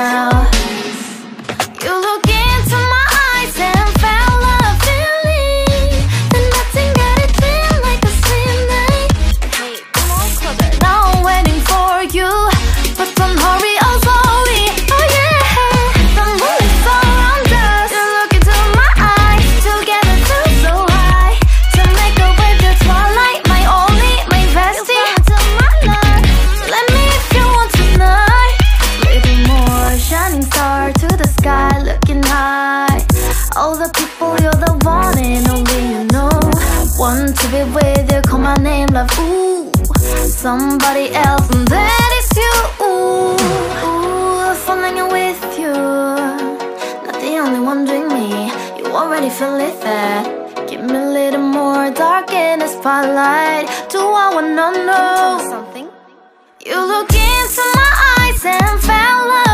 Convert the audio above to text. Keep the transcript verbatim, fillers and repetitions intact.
now. You look into my eyes and found a feeling that nothing got it feel like a slim night. Hey, come on, closer. Now I'm waiting for you, but don't hurry, oh slowly. Oh yeah, the moon is around us. You look into my eyes, together feel so high. To make a wave, the twilight, my only, my bestie. You fall into my love. Let me if you want tonight. Little more shining star to the sky, looking high. All the people, you're the one and only you know. Want to be with you, call my name, love, ooh. Somebody else, and that is you, ooh. Ooh, falling in with you. Not the only one doing me, you already feel it there. Give me a little more dark in the spotlight. Do I wanna know something? You look into my eyes and fell